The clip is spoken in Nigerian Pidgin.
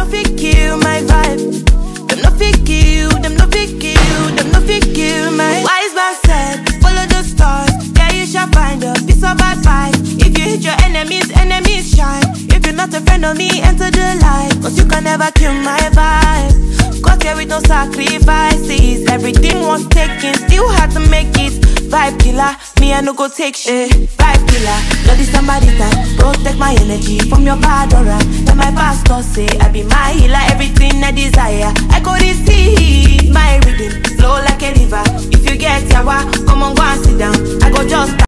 no fit kill my vibe. Them no fit kill, them no fit kill, them no fit kill my wise man said, follow the stars, yeah you shall find a piece of advice. If you hit your enemies, enemies shine. If you're not a friend of me, enter the light. Cause you can never kill my vibe. Got here with no sacrifices. Everything was taken, still had to make it. Vibe killer, me I no go take shit. Vibe killer, bloody somebody time. Protect my energy from your bad aura. Then my pastor say I be my healer, everything I desire. I go receive my rhythm, flow like a river. If you get yawa, come on go and sit down. I go just